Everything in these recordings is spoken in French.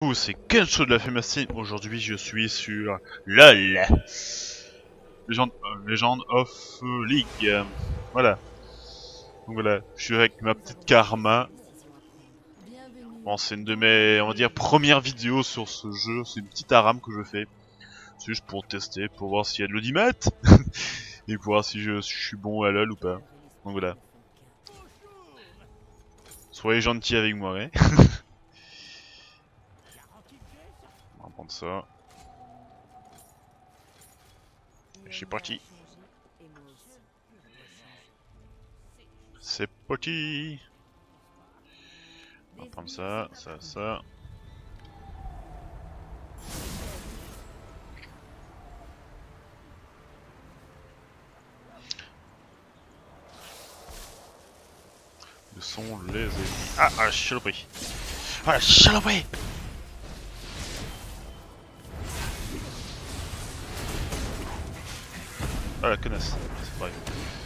C'est Kencho de la Fémacine. Aujourd'hui, je suis sur LOL. Legend of League. Voilà. Donc voilà, je suis avec ma petite Karma. Bon, c'est une de mes, on va dire, premières vidéos sur ce jeu. C'est une petite ARAM que je fais. C'est juste pour tester, pour voir s'il y a de l'audimat. Et pour voir si je suis bon à LOL ou pas. Donc voilà. Soyez gentils avec moi, ouais. On va prendre ça. Et je suis parti. C'est parti. On va prendre ça, ça. Où sont les ennemis? Ah, la chaloperie! Ah, la chaloperie! Ah, la connasse, c'est pareil.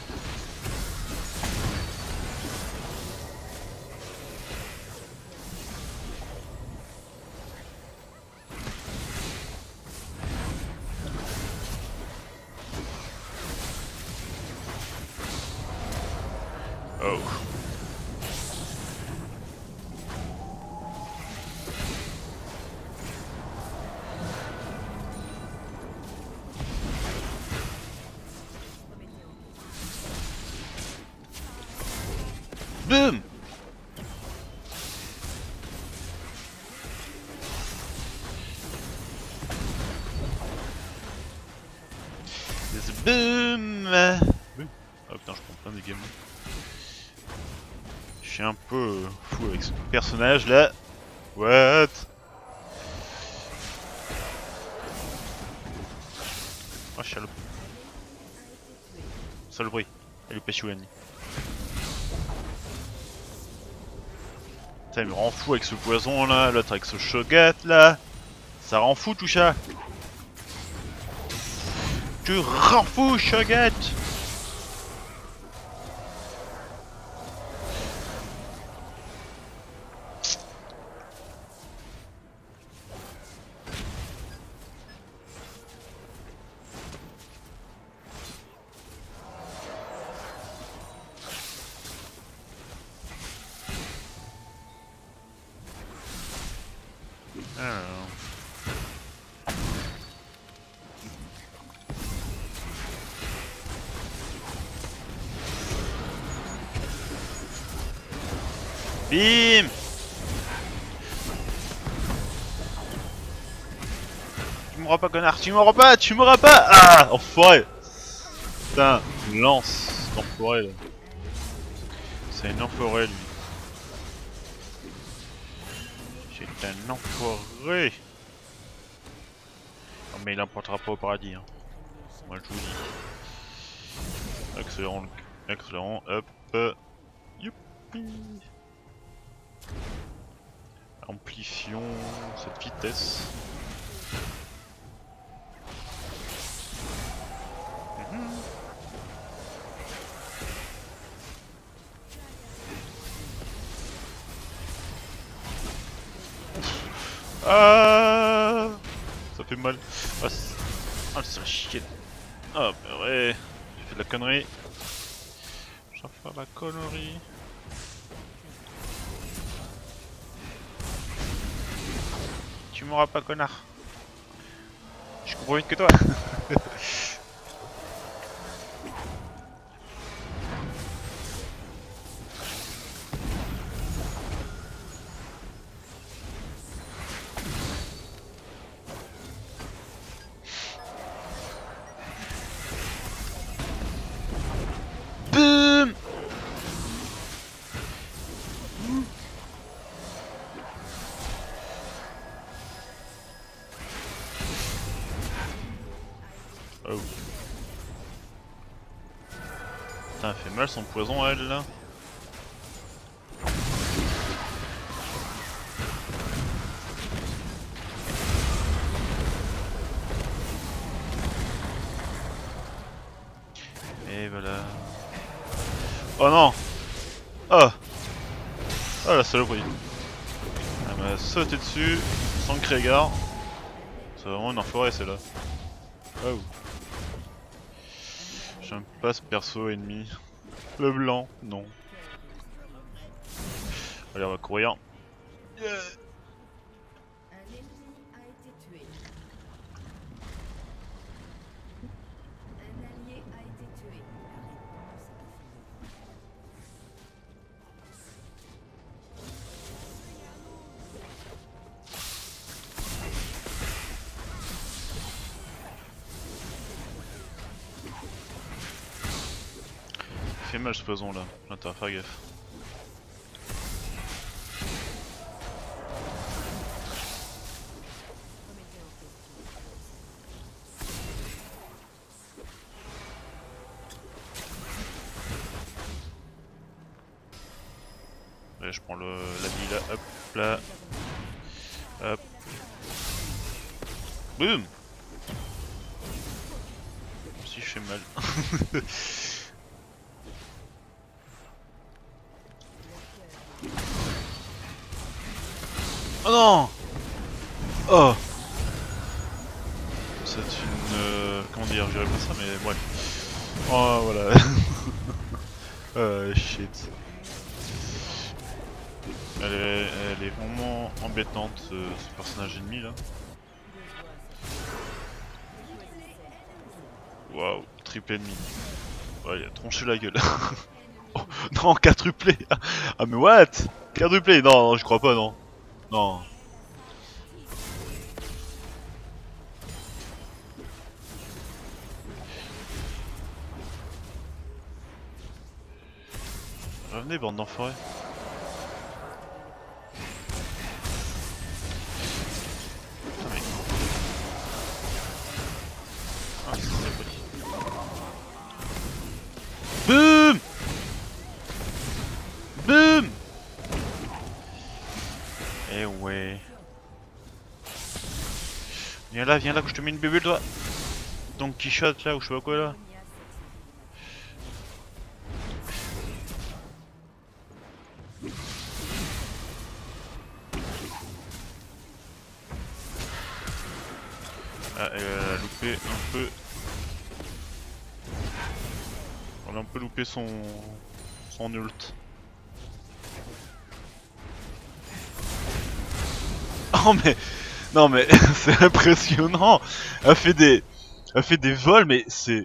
Oh. Boum! Boum! Oh putain, je prends plein de games. Je suis un peu fou avec ce personnage là. What? Oh, chalope. Saloperie. Elle est péchoulani. Putain, il me rend fou avec ce poison là, l'autre avec ce shogat là. Ça rend fou tout ça. Tu rends fou, shogat. Alors. Bim! Tu m'auras pas, connard, tu m'auras pas, tu m'auras pas! Ah! Enfoiré! Putain, une lance, cet enfoiré là. C'est un enfoiré lui. C'est un enfoiré! Non mais il n'importera pas au paradis, hein. Moi je vous dis. Accélérons, accélérons, hop. Youpi! Amplifions cette vitesse. Ah, ça fait mal. Ah, c'est la chienne. Ah, bah ouais. J'ai fait de la connerie. Je vais faire de la connerie. Tu m'auras pas, connard. Je comprends vite que toi. Boum! Oh. Putain, elle fait mal son poison à elle là. Et voilà. Oh non! Oh! Oh la saloperie! Elle m'a sauté dessus. sans Krieger. C'est vraiment une enfoirée celle-là. Oh. J'aime pas ce perso ennemi. Le blanc, non. Allez, on va courir. Yeah. Un ennemi a été tué. Un allié a été tué. Il fait mal ce poison là, j'ai intérêt à faire gaffe. Allez, je prends la vie là, hop là. Hop. Boum. Si je fais mal. Oh non. Oh. C'est une... comment dire, je dirais pas ça mais bref. Oh voilà. Shit. Elle est vraiment embêtante ce personnage ennemi là. Waouh, triple ennemi. Ouais, il a tronché la gueule. Oh, non, quadruplé. Ah mais what? Quadruplé? Non, non, je crois pas, non. Non. Revenez, bande d'enfoirés. Putain, mec. Ah, c'est pas dit. Boum! Boum! Eh ouais. Viens là que je te mets une bébule toi. Don Quichotte là ou je sais pas quoi là. Ah, elle a loupé un peu. On a un peu loupé son ult. Oh mais non mais c'est impressionnant. Elle fait des vols mais c'est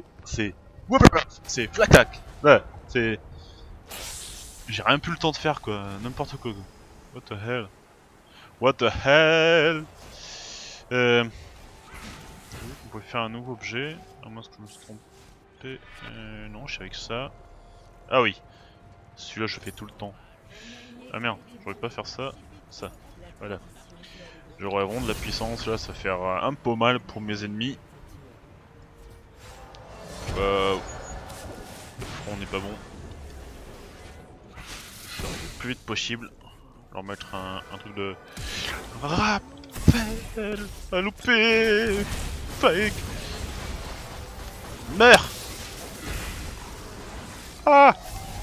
flac. Ouais, c'est j'ai rien plus le temps de faire quoi, n'importe quoi. What the hell? What the hell? On pouvait faire un nouveau objet. À moins que je me suis trompé. Non, je suis avec ça. Ah oui. Celui-là je fais tout le temps. Ah merde, j'aurais pas faire ça. Ça. Voilà. J'aurais vraiment de la puissance là, ça va faire un peu mal pour mes ennemis. Le front n'est pas bon. Faire le plus vite possible. Leur mettre un truc de rappel à louper. Fake. Meurs. Ah.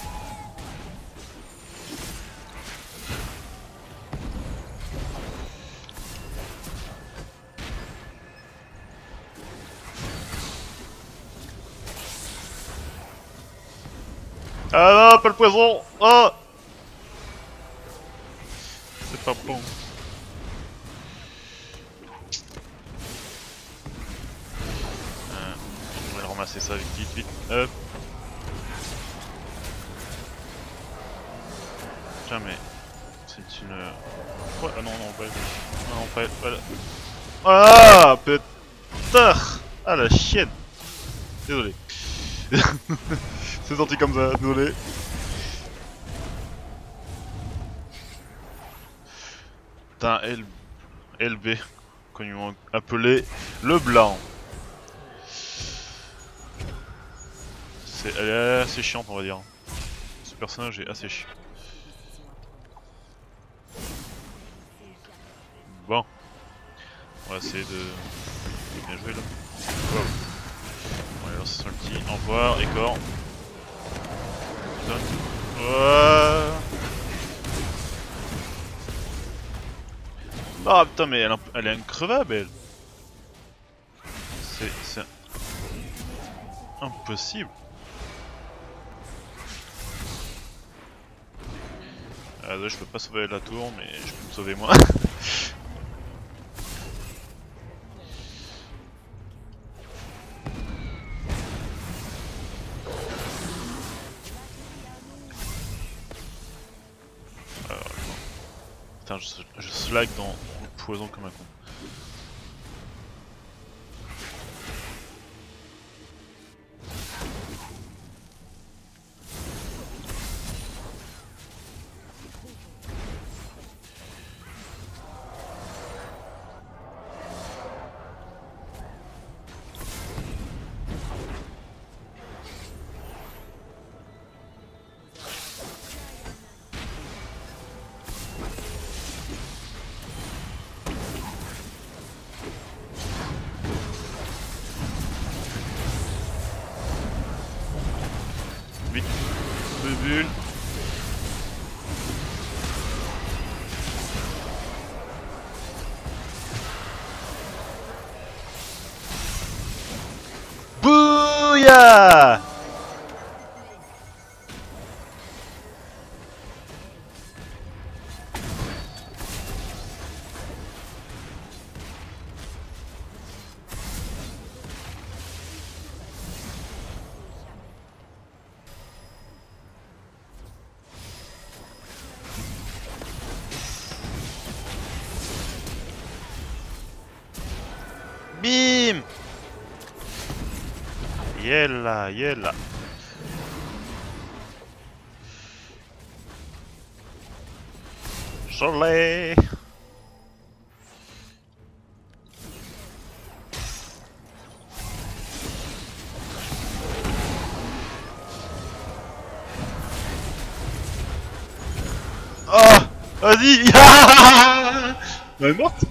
Ah non, pas le poison. Ah. C'est pas bon. On va ramasser ça vite. Hop. Tiens mais c'est une... Ouais, ah non, pas elle. Non, pas elle. Ah, putain. Ah la chienne. Désolé. C'est sorti comme ça, désolé. Putain, LB, qu'on ils m'ont appelé le blanc. Elle est assez chiante, on va dire. Ce personnage est assez chiant. Bon, on va essayer de bien jouer là. Wow. On va lancer son petit envoi, écor. Ah putain, mais elle est increvable, elle. C'est impossible. Ah, là, je peux pas sauver la tour, mais je peux me sauver moi. Putain, je slack dans le poison comme un con. Vite, bulle. Bouya! Bim! Yella, yella. Je l'ai. Oh! Vas-y! Elle est morte?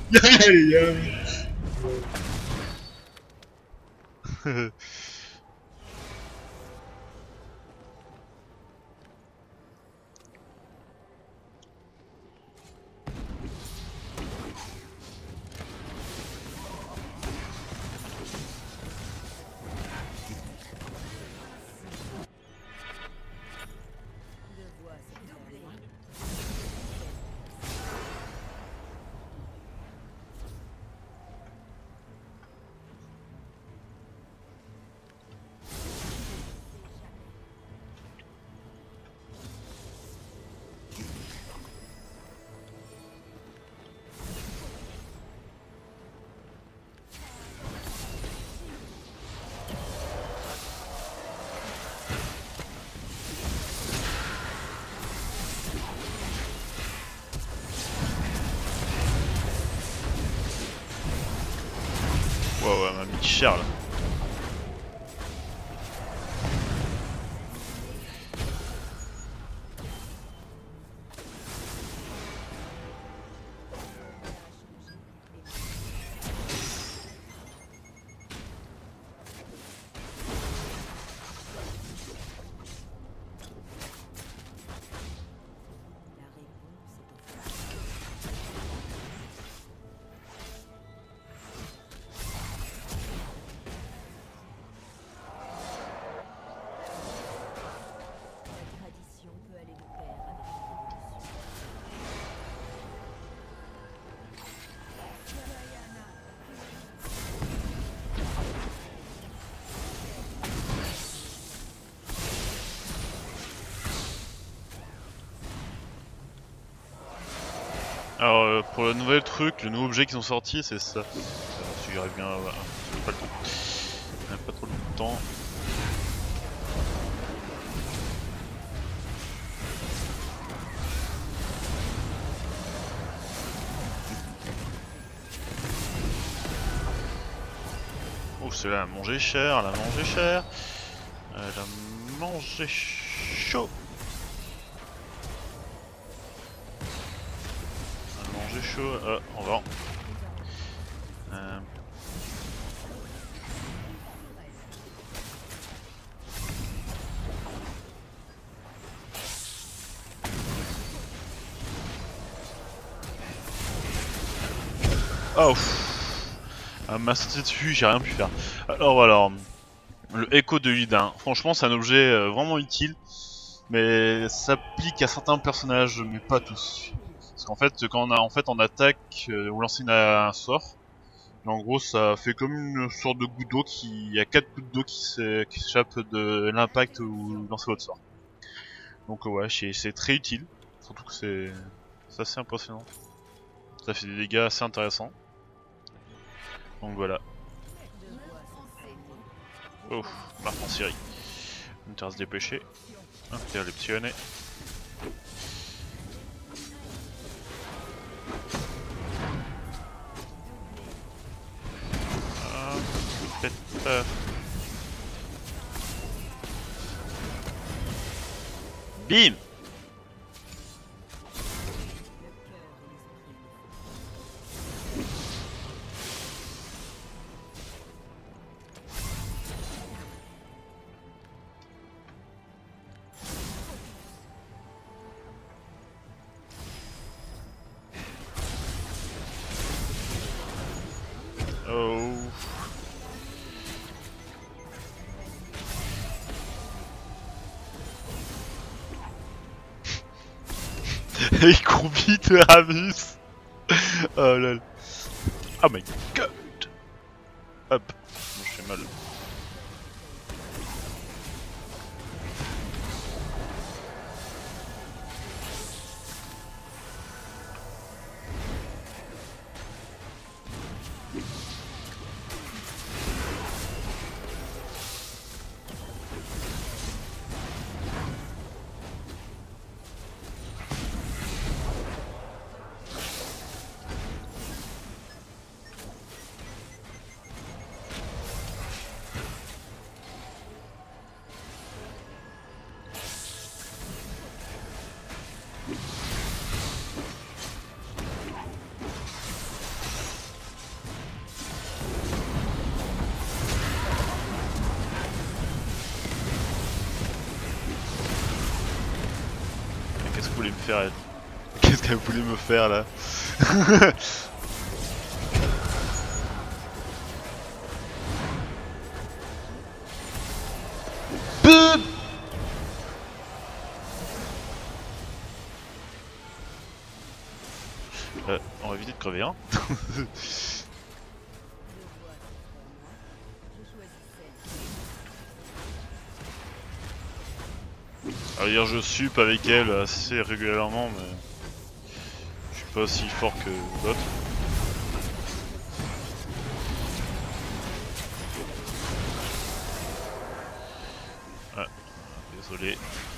Ouais, ouais, elle m'a mis cher là. Alors pour le nouvel truc, le nouveau objet qu'ils ont sorti, c'est ça. Si j'arrive bien, voilà. Pas le temps. Pas trop de temps. Oh, celle-là a mangé cher, elle a mangé cher. Elle a mangé chaud. J'ai chaud, on va. Oh pff. Elle m'a sauté dessus, j'ai rien pu faire. Alors voilà, le écho de Yudin. Franchement c'est un objet vraiment utile. Mais ça s'applique à certains personnages, mais pas tous. Parce qu'en fait, quand on attaque ou lance un sort, et en gros ça fait comme une sorte de goutte d'eau il y a 4 gouttes d'eau qui s'échappent de l'impact ou lancer votre sort. Donc ouais, c'est très utile. Surtout que c'est assez impressionnant. Ça fait des dégâts assez intéressants. Donc voilà. Oh, marque en Syrie. On va se dépêcher. Interruptionner. Ah, faites peur. Bim! Oh. Il court vite, Ramus. Oh lol. Oh my god. Hop. Bon, je fais mal. Qu'est-ce que vous voulez me faire, elle? Qu'est-ce qu'elle voulait me faire là? Boum. On va éviter de crever, hein. À dire, je supe avec elle assez régulièrement, mais je suis pas aussi fort que d'autres. Ah, désolé.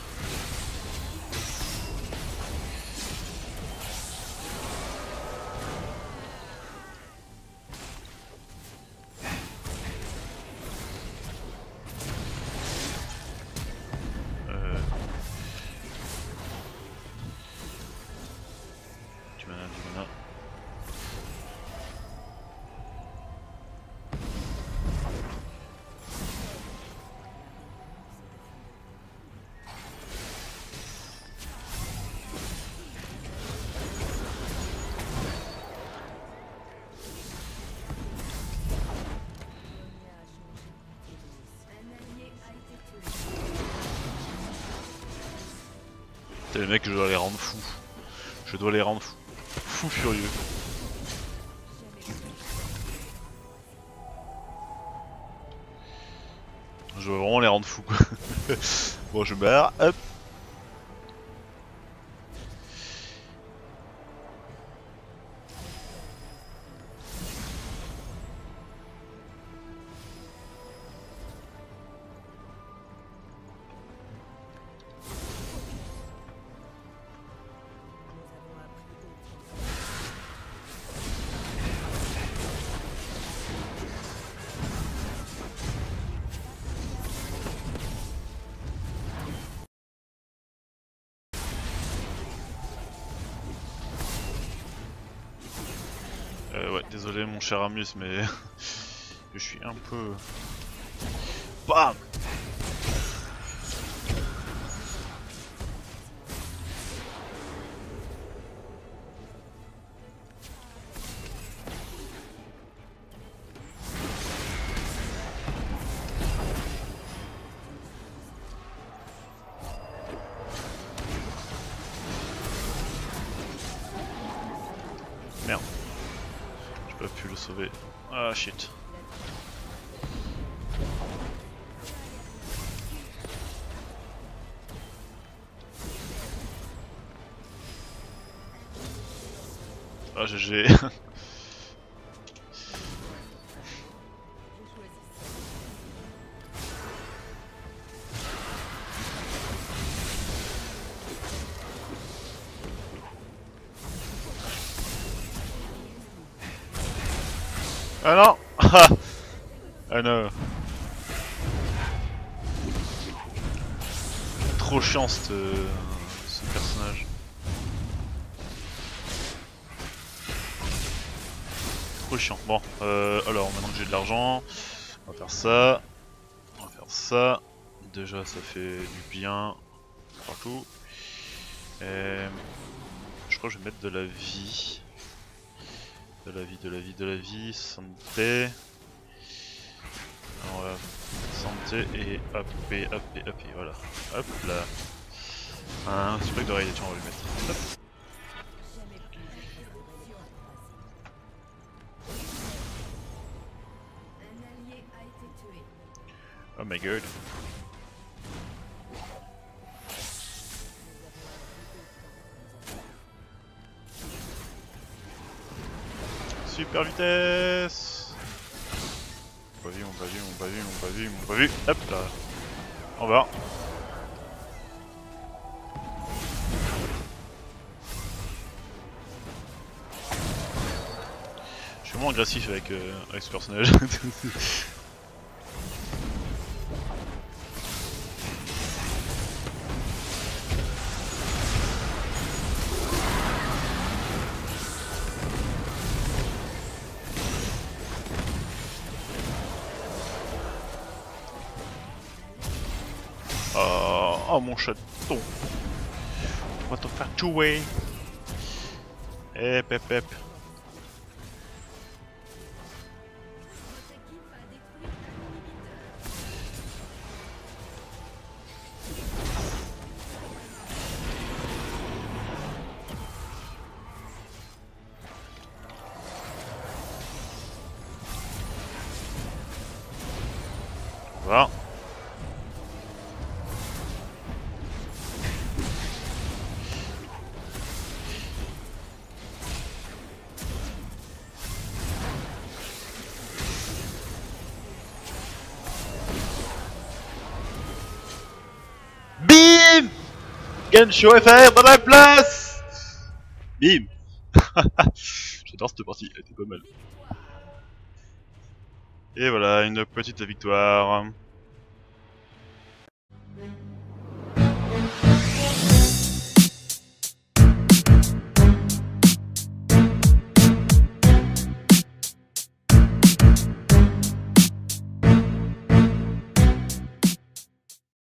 Du mana. C'est les mecs que je dois les rendre fous. Je dois les rendre fous. Fous furieux. Je veux vraiment les rendre fous quoi. Bon je me barre, hop. Ouais, désolé mon cher Amus, mais je suis un peu... BAM! pu le sauver. Ah shit. Ah GG. Ah non. Ah non. Trop chiant ce personnage. Trop chiant. Bon, alors maintenant que j'ai de l'argent, on va faire ça. On va faire ça. Déjà ça fait du bien partout. Et je crois que je vais mettre de la vie. De la vie, santé. Alors voilà, santé et hop, voilà. Hop là. Un spec d'oreille, tiens, on va lui mettre. Hop. Un allié a été tué. Oh my god. Super vitesse. On pas vu. Hop là. On va. Je suis vraiment agressif avec ce personnage. Oh mon chaton. On va te faire tuer. Hep. Votre équipe a détruit un inhibiteur. Voilà. Bim! Gensho FR dans la place! Bim! J'adore cette partie, elle était pas mal. Et voilà, une petite victoire.